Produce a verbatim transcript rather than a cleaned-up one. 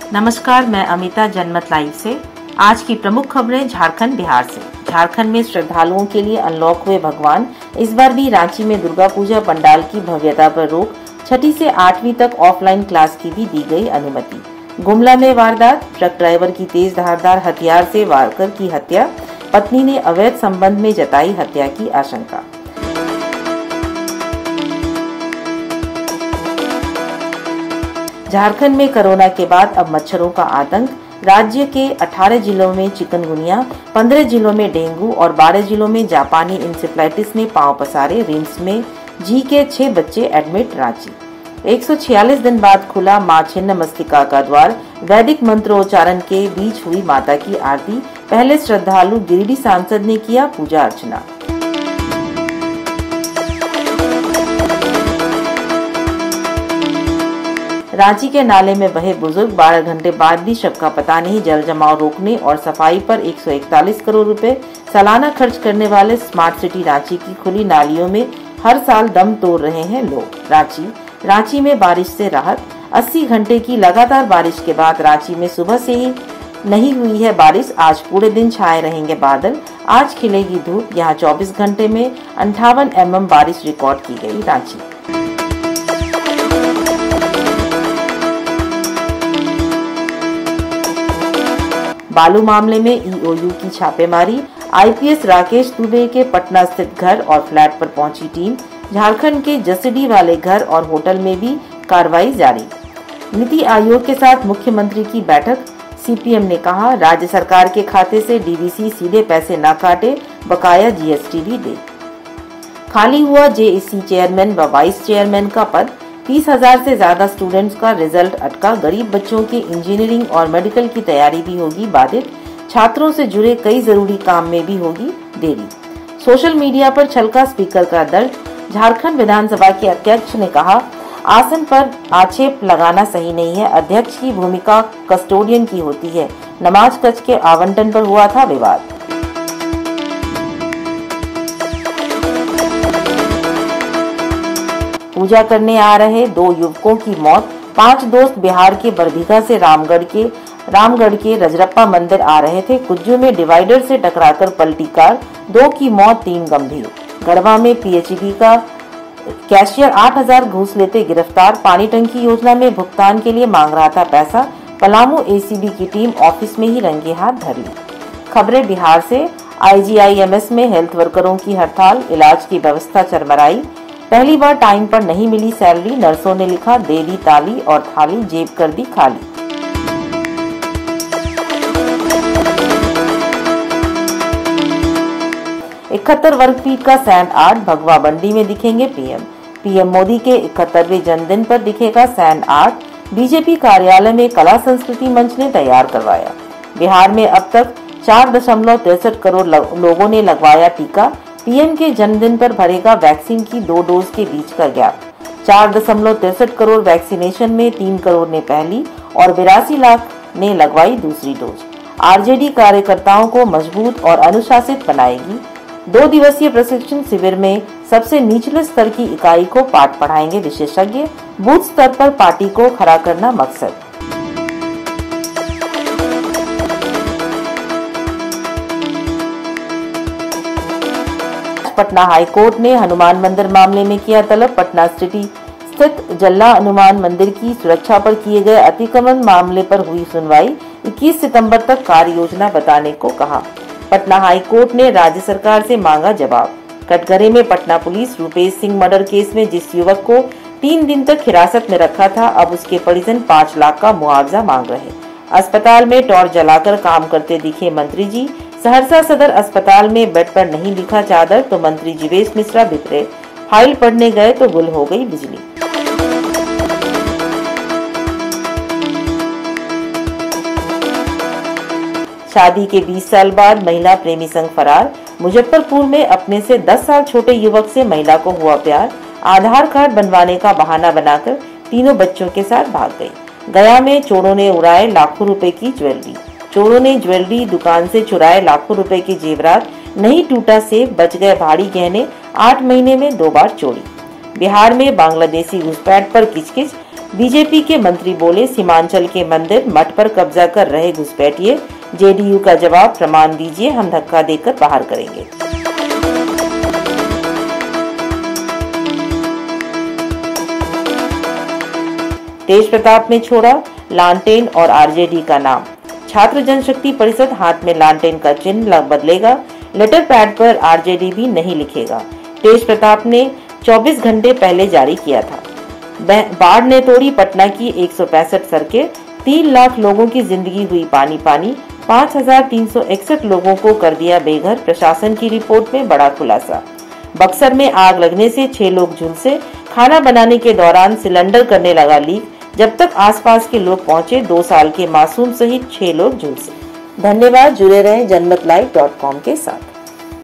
नमस्कार, मैं अमिता जनमत लाइव से। आज की प्रमुख खबरें झारखंड बिहार से। झारखंड में श्रद्धालुओं के लिए अनलॉक हुए भगवान। इस बार भी रांची में दुर्गा पूजा पंडाल की भव्यता पर रोक। छठी से आठवीं तक ऑफलाइन क्लास की भी दी गई अनुमति। गुमला में वारदात, ट्रक ड्राइवर की तेज धारदार हथियार से वारकर की हत्या। पत्नी ने अवैध संबंध में जताई हत्या की आशंका। झारखंड में कोरोना के बाद अब मच्छरों का आतंक। राज्य के अठारह जिलों में चिकनगुनिया, पंद्रह जिलों में डेंगू और बारह जिलों में जापानी इंसेफ्लाइटिस ने पांव पसारे। रिम्स में जी के छह बच्चे एडमिट। रांची एक सौ छियालीस दिन बाद खुला मां छिन्नमस्तिका का द्वार। वैदिक मंत्रोच्चारण के बीच हुई माता की आरती। पहले श्रद्धालु गिरिडीह सांसद ने किया पूजा अर्चना। रांची के नाले में बहे बुजुर्ग, बारह घंटे बाद भी शव का पता नहीं। जल जमाव रोकने और सफाई पर एक सौ इकतालीस करोड़ रुपए सालाना खर्च करने वाले स्मार्ट सिटी रांची की खुली नालियों में हर साल दम तोड़ रहे हैं लोग। रांची रांची में बारिश से राहत। अस्सी घंटे की लगातार बारिश के बाद रांची में सुबह से ही नहीं हुई है बारिश। आज पूरे दिन छाए रहेंगे बादल। आज खिलेगी धूप। यहाँ चौबीस घंटे में अंठावन एम एम बारिश रिकॉर्ड की गई। रांची बालू मामले में ई ओ यू की छापेमारी। I P S Rakesh Dubey के पटना स्थित घर और फ्लैट पर पहुंची टीम। झारखंड के जसीडीह वाले घर और होटल में भी कार्रवाई जारी। नीति आयोग के साथ मुख्यमंत्री की बैठक। सी पी एम ने कहा, राज्य सरकार के खाते से डी वी सी सीधे पैसे न काटे, बकाया जी एस टी भी दे। खाली हुआ जे ए सी चेयरमैन व वाइस चेयरमैन का पद। तीस हजार से ज्यादा स्टूडेंट्स का रिजल्ट अटका। गरीब बच्चों के इंजीनियरिंग और मेडिकल की तैयारी भी होगी बाधित। छात्रों से जुड़े कई जरूरी काम में भी होगी देरी। सोशल मीडिया पर छलका स्पीकर का दर्द। झारखंड विधानसभा के अध्यक्ष ने कहा, आसन पर आक्षेप लगाना सही नहीं है। अध्यक्ष की भूमिका कस्टोडियन की होती है। नमाज कक्ष के आवंटन पर हुआ था विवाद। पूजा करने आ रहे दो युवकों की मौत। पांच दोस्त बिहार के बरबीघा से रामगढ़ के रामगढ़ के रजरप्पा मंदिर आ रहे थे। कुज्जू में डिवाइडर से टकराकर पलटी कार। दो की मौत, तीन गंभीर। गढ़वा में पी एच ई डी का कैशियर आठ हजार घूस लेते गिरफ्तार। पानी टंकी योजना में भुगतान के लिए मांग रहा था पैसा। पलामू ए सी बी की टीम ऑफिस में ही रंगे हाथ धर ली। खबरें बिहार से। आई जी आई एम एस में हेल्थ वर्करों की हड़ताल। इलाज की व्यवस्था चरमराई। पहली बार टाइम पर नहीं मिली सैलरी। नर्सों ने लिखा, दे दी ताली और थाली, जेब कर दी खाली। इकहत्तर वर्ग फीट का सैंड आर्ट। भगवा बंडी में दिखेंगे P M. P M Modi के इकहत्तरवें जन्मदिन पर दिखेगा sand art. B J P कार्यालय में कला संस्कृति मंच ने तैयार करवाया। बिहार में अब तक चार दशमलव तिरसठ करोड़ लोगों ने लगवाया टीका। पी एम के जन्मदिन पर भरेगा वैक्सीन की दो डोज के बीच का गैप। चार दशमलव तिरसठ करोड़ वैक्सीनेशन में तीन करोड़ ने पहली और बिरासी लाख ने लगवाई दूसरी डोज। आर जे डी कार्यकर्ताओं को मजबूत और अनुशासित बनाएगी। दो दिवसीय प्रशिक्षण शिविर में सबसे निचले स्तर की इकाई को पाठ पढ़ाएंगे विशेषज्ञ। बूथ स्तर पर पार्टी को खड़ा करना मकसद। पटना हाई कोर्ट ने हनुमान मंदिर मामले में किया तलब। पटना सिटी स्थित जल्ला हनुमान मंदिर की सुरक्षा पर किए गए अतिक्रमण मामले पर हुई सुनवाई। इक्कीस सितंबर तक कार्य योजना बताने को कहा। पटना हाई कोर्ट ने राज्य सरकार से मांगा जवाब। कटघरे में Patna police Rupesh Singh murder case में जिस युवक को तीन दिन तक हिरासत में रखा था, अब उसके परिजन पाँच लाख का मुआवजा मांग रहे। अस्पताल में टॉर्च जलाकर काम करते दिखे मंत्री जी। सहरसा सदर अस्पताल में बेड पर नहीं दिखा चादर तो मंत्री जीवेश मिश्रा बिखरे। फाइल पढ़ने गए तो गुल हो गई बिजली। शादी के बीस साल बाद महिला प्रेमी संग फरार। मुजफ्फरपुर में अपने से दस साल छोटे युवक से महिला को हुआ प्यार। आधार कार्ड बनवाने का बहाना बनाकर तीनों बच्चों के साथ भाग गई। गया में चोरों ने उड़ाए लाखों रुपए की ज्वेलरी। चोरों ने ज्वेलरी दुकान से चुराए लाखों रुपए के जेवरात। नहीं टूटा सेफ, बच गए भारी गहने। आठ महीने में दो बार चोरी। बिहार में बांग्लादेशी घुसपैठ पर किचकिच, बीजेपी के मंत्री बोले सीमांचल के मंदिर मठ पर कब्जा कर रहे घुसपैठिए, जेडीयू का जवाब प्रमाण दीजिए, हम धक्का देकर बाहर करेंगे। तेज प्रताप में छोड़ा लालटेन और आरजेडी का नाम, छात्र जनशक्ति परिषद हाथ में लालटेन का चिन्ह बदलेगा, लेटर पैड पर आरजेडी भी नहीं लिखेगा। तेज प्रताप ने चौबीस घंटे पहले जारी किया था। बाढ़ ने तोड़ी पटना की एक सौ पैंसठ सड़कें, तीन लाख लोगों की जिंदगी हुई पानी पानी, पाँच हजार तीन सौ इकसठ लोगों को कर दिया बेघर, प्रशासन की रिपोर्ट में बड़ा खुलासा। बक्सर में आग लगने से छह लोग झुलसे, खाना बनाने के दौरान सिलेंडर करने लगा लीक, जब तक आसपास के लोग पहुंचे दो साल के मासूम सहित छह लोग झुलसे। धन्यवाद, जुड़े रहें जनमत लाइव डॉट कॉम के साथ।